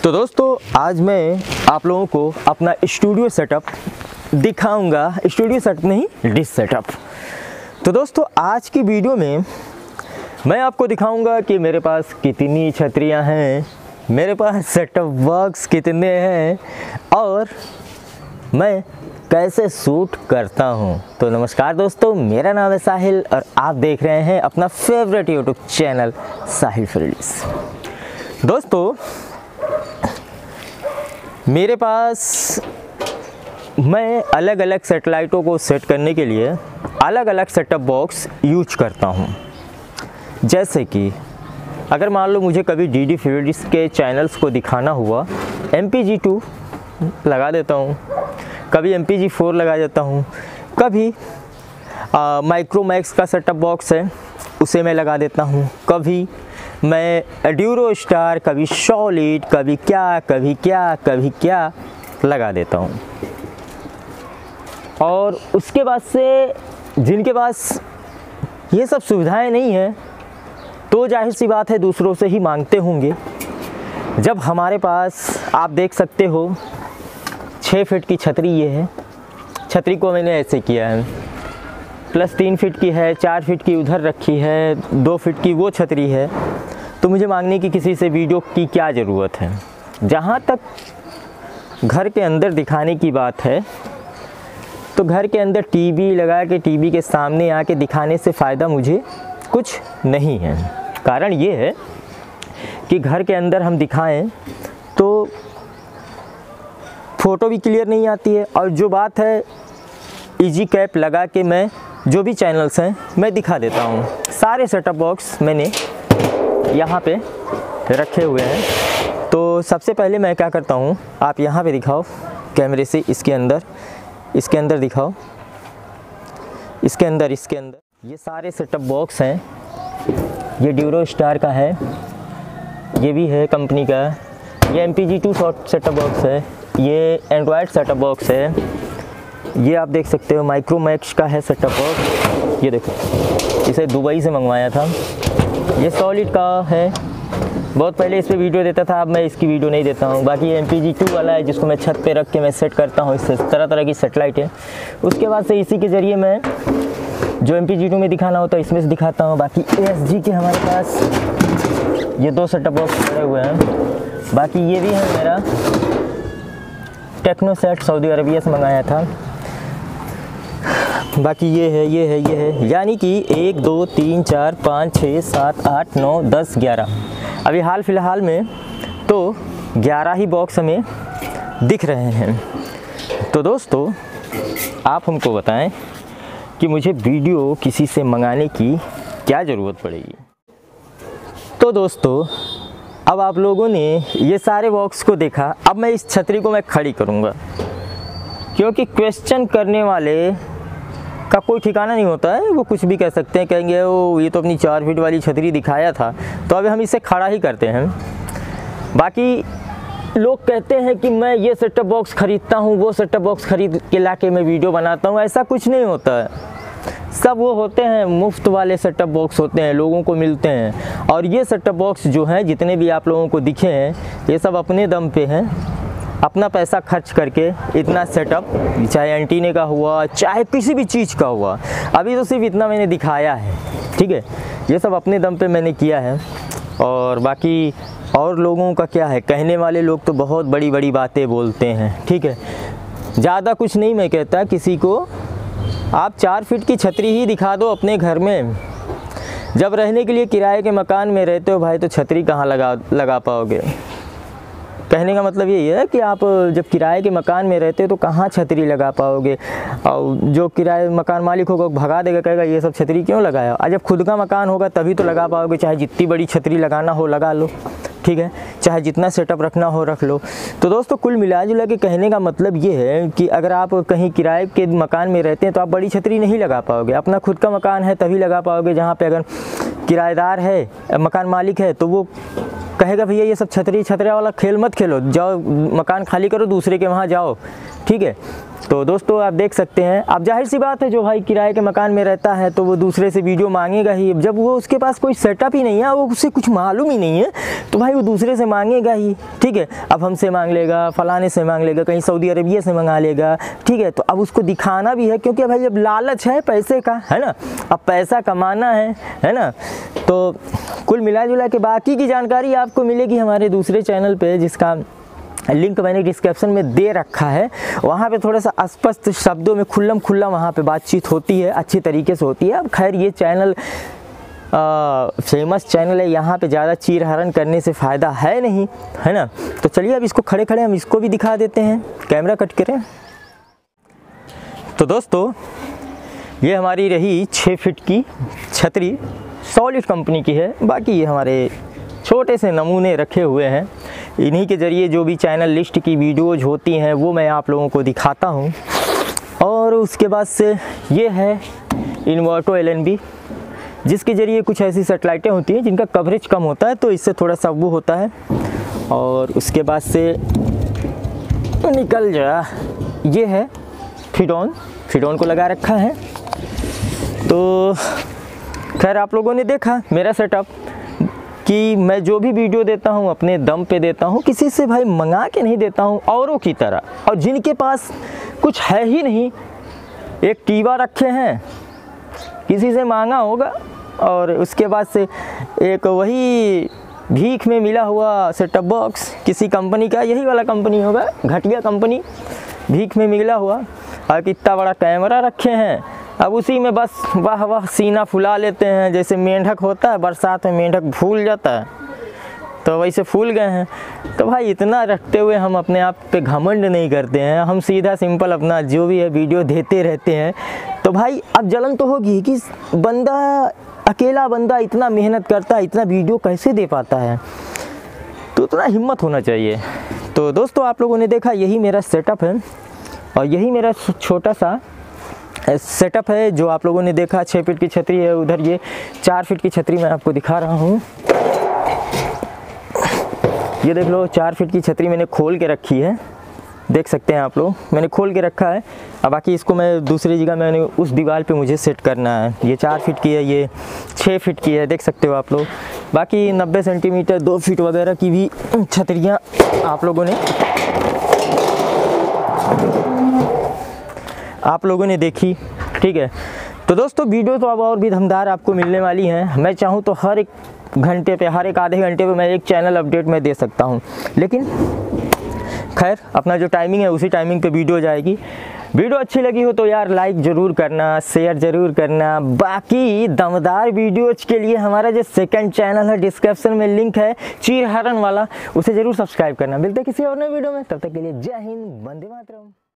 तो दोस्तों आज मैं आप लोगों को अपना स्टूडियो सेटअप दिखाऊंगा। स्टूडियो सेटअप नहीं, डिश सेटअप। तो दोस्तों आज की वीडियो में मैं आपको दिखाऊंगा कि मेरे पास कितनी छतरियां हैं, मेरे पास सेटअप बॉक्स कितने हैं और मैं कैसे शूट करता हूं। तो नमस्कार दोस्तों, मेरा नाम है साहिल और आप देख रहे हैं अपना favourite YouTube channel Sahil friends. दोस्तों मेरे पास मैं अलग अलग सैटेलाइटों को सेट करने के लिए अलग अलग सेटअप बॉक्स यूज करता हूं। जैसे कि अगर मान लो मुझे कभी डीडी फ्रीडिश के चैनल्स को दिखाना हुआ, MPG-2 लगा देता हूं, कभी MPG-4 लगा देता हूं, कभी माइक्रोमैक्स का सेटअप बॉक्स है उसे मैं लगा देता हूं, कभी मैं ड्यूरो स्टार, कभी सॉलिड, कभी क्या लगा देता हूं। और उसके बाद से जिनके पास ये सब सुविधाएं नहीं हैं तो जाहिर सी बात है दूसरों से ही मांगते होंगे। जब हमारे पास आप देख सकते हो 6 फीट की छतरी ये है। छतरी को मैंने ऐसे किया है, प्लस 3 फीट की है, 4 फीट की उधर रखी है, 2 फीट की वो छतरी है। तो मुझे मांगने की किसी से वीडियो की क्या ज़रूरत है। जहाँ तक घर के अंदर दिखाने की बात है तो घर के अंदर टीवी लगा के टीवी के सामने आके दिखाने से फ़ायदा मुझे कुछ नहीं है। कारण ये है कि घर के अंदर हम दिखाएं तो फ़ोटो भी क्लियर नहीं आती है, और जो बात है इजी कैप लगा के मैं जो भी चैनल्स हैं मैं दिखा देता हूँ। सारे सेटअप बॉक्स मैंने यहाँ पे रखे हुए हैं। तो सबसे पहले मैं क्या करता हूँ, आप यहाँ पे दिखाओ कैमरे से, इसके अंदर दिखाओ, इसके अंदर ये सारे सेटअप बॉक्स हैं। ये ड्यूरो स्टार का है, ये भी है कंपनी का, ये MPG-2 शॉर्ट सेटअप बॉक्स है, ये एंड्रॉयड सेटअप बॉक्स है, ये आप देख सकते हो माइक्रोमैक्स का है सेटअप बॉक्स। ये देखो, इसे दुबई से मंगवाया था। ये सॉलिड का है, बहुत पहले इस पर वीडियो देता था, अब मैं इसकी वीडियो नहीं देता हूँ। बाकी ये MPG-2 वाला है जिसको मैं छत पे रख के मैं सेट करता हूँ। इससे तरह तरह की सेटेलाइट है। उसके बाद से इसी के ज़रिए मैं जो MPG-2 में दिखाना होता है इसमें से दिखाता हूँ। बाकी ASG के हमारे पास ये 2 सेटअप बॉक्स पड़े हुए हैं। बाकी ये भी है मेरा टेक्नोसेट, सऊदी अरबिया से मंगाया था। बाकी ये है, यानी कि 1 2 3 4 5 6 7 8 9 10 11, अभी हाल फिलहाल में तो 11 ही बॉक्स हमें दिख रहे हैं। तो दोस्तों आप हमको बताएं कि मुझे वीडियो किसी से मंगाने की क्या ज़रूरत पड़ेगी। तो दोस्तों अब आप लोगों ने ये सारे बॉक्स को देखा। अब मैं इस छतरी को मैं खड़ी करूँगा, क्योंकि क्वेश्चन करने वाले का कोई ठिकाना नहीं होता है। वो कुछ भी कह सकते हैं, कहेंगे वो ये तो अपनी 4 फीट वाली छतरी दिखाया था, तो अभी हम इसे खड़ा ही करते हैं। बाकी लोग कहते हैं कि मैं ये सेटअप बॉक्स ख़रीदता हूँ, वो सेटअप बॉक्स ख़रीद के ला के मैं वीडियो बनाता हूँ। ऐसा कुछ नहीं होता है। सब वो होते हैं मुफ्त वाले सेटअप बॉक्स होते हैं, लोगों को मिलते हैं। और ये सेटअप बॉक्स जो हैं जितने भी आप लोगों को दिखे हैं, ये सब अपने दम पे हैं, अपना पैसा खर्च करके इतना सेटअप, चाहे एंटीने का हुआ चाहे किसी भी चीज़ का हुआ। अभी तो सिर्फ इतना मैंने दिखाया है, ठीक है। ये सब अपने दम पे मैंने किया है। और बाकी और लोगों का क्या है, कहने वाले लोग तो बहुत बड़ी बड़ी बातें बोलते हैं, ठीक है। ज़्यादा कुछ नहीं मैं कहता किसी को, आप 4 फीट की छतरी ही दिखा दो अपने घर में। जब रहने के लिए किराए के मकान में रहते हो भाई, तो छतरी कहाँ लगा पाओगे। कहने का मतलब यही है कि आप जब किराए के मकान में रहते हो तो कहाँ छतरी लगा पाओगे। और जो किराए मकान मालिक होगा भगा देगा, कहेगा ये सब छतरी क्यों लगाया। और जब खुद का मकान होगा तभी तो लगा पाओगे। चाहे जितनी बड़ी छतरी लगाना हो लगा लो, ठीक है, चाहे जितना सेटअप रखना हो रख लो। तो दोस्तों कुल मिला जुला के कहने का मतलब ये है कि अगर आप कहीं किराए के मकान में रहते हैं तो आप बड़ी छतरी नहीं लगा पाओगे। अपना खुद का मकान है तभी लगा पाओगे, जहाँ पे अगर किराएदार है, मकान मालिक है, तो वो कहेगा भैया ये सब छतरी वाला खेल मत खेलो, जाओ मकान खाली करो, दूसरे के वहाँ जाओ, ठीक है। तो दोस्तों आप देख सकते हैं, अब जाहिर सी बात है जो भाई किराए के मकान में रहता है तो वो दूसरे से वीडियो मांगेगा ही। जब वो उसके पास कोई सेटअप ही नहीं है, वो उससे कुछ मालूम ही नहीं है, तो भाई वो दूसरे से मांगेगा ही, ठीक है। अब हमसे मांग लेगा, फलाने से मांग लेगा, कहीं सऊदी अरबिया से मंगा लेगा, ठीक है। तो अब उसको दिखाना भी है, क्योंकि भाई अब लालच है पैसे का, है ना, अब पैसा कमाना है ना। तो कुल मिला जुला के बाकी की जानकारी आपको मिलेगी हमारे दूसरे चैनल पे, जिसका लिंक मैंने डिस्क्रिप्शन में दे रखा है। वहाँ पे थोड़ा सा स्पष्ट शब्दों में खुल्लम खुल्ला वहाँ पे बातचीत होती है, अच्छी तरीके से होती है। अब खैर ये चैनल फेमस चैनल है, यहाँ पे ज़्यादा चीर हरण करने से फ़ायदा है नहीं, है ना। तो चलिए अब इसको खड़े खड़े हम इसको भी दिखा देते हैं, कैमरा कट करें। तो दोस्तों ये हमारी रही 6 फीट की छतरी, सॉलिड कंपनी की है। बाकी ये हमारे छोटे से नमूने रखे हुए हैं, इन्हीं के ज़रिए जो भी चैनल लिस्ट की वीडियोज़ होती हैं वो मैं आप लोगों को दिखाता हूँ। और उसके बाद से ये है इन्वर्टो LNB, जिसके ज़रिए कुछ ऐसी सेटेलाइटें होती हैं जिनका कवरेज कम होता है, तो इससे थोड़ा सा वो होता है। और उसके बाद से निकल जा, ये है फिडोन को लगा रखा है। तो खैर आप लोगों ने देखा मेरा सेटअप कि मैं जो भी वीडियो देता हूँ अपने दम पे देता हूँ, किसी से भाई मंगा के नहीं देता हूँ औरों की तरह। और जिनके पास कुछ है ही नहीं, एक टीवा रखे हैं, किसी से मांगा होगा, और उसके बाद से एक वही भीख में मिला हुआ सेटअप बॉक्स किसी कंपनी का, यही वाला कंपनी होगा, घटिया कंपनी, भीख में मिला हुआ। और कितना बड़ा कैमरा रखे हैं, अब उसी में बस वाह वाह सीना फुला लेते हैं। जैसे मेंढक होता है, बरसात में मेंढक फूल जाता है, तो वैसे फूल गए हैं। तो भाई इतना रखते हुए हम अपने आप पे घमंड नहीं करते हैं, हम सीधा सिंपल अपना जो भी है वीडियो देते रहते हैं। तो भाई अब जलन तो होगी कि बंदा, अकेला बंदा इतना मेहनत करता है, इतना वीडियो कैसे दे पाता है, तो उतना हिम्मत होना चाहिए। तो दोस्तों आप लोगों ने देखा यही मेरा सेटअप है, और यही मेरा छोटा सा सेटअप है जो आप लोगों ने देखा। 6 फीट की छतरी है, उधर ये 4 फीट की छतरी मैं आपको दिखा रहा हूँ। ये देख लो 4 फीट की छतरी मैंने खोल के रखी है, देख सकते हैं आप लोग, मैंने खोल के रखा है। अब बाकी इसको मैं दूसरी जगह मैंने उस दीवार पे मुझे सेट करना है। ये 4 फीट की है, ये 6 फीट की है, देख सकते हो आप लोग। बाकी 90 सेंटीमीटर 2 फीट वगैरह की भी छतरियाँ आप लोगों ने देखी, ठीक है। तो दोस्तों वीडियो तो अब और भी दमदार आपको मिलने वाली हैं। मैं चाहूँ तो हर एक घंटे पे, हर एक आधे घंटे पे मैं एक चैनल अपडेट मैं दे सकता हूँ, लेकिन खैर अपना जो टाइमिंग है उसी टाइमिंग पे वीडियो जाएगी। वीडियो अच्छी लगी हो तो यार लाइक ज़रूर करना, शेयर ज़रूर करना। बाकी दमदार वीडियोज के लिए हमारा जो सेकंड चैनल है, डिस्क्रिप्शन में लिंक है चीर हरण वाला, उसे ज़रूर सब्सक्राइब करना। मिलते हैं किसी और नए वीडियो में, तब तक के लिए जय हिंद, वंदे मातरम।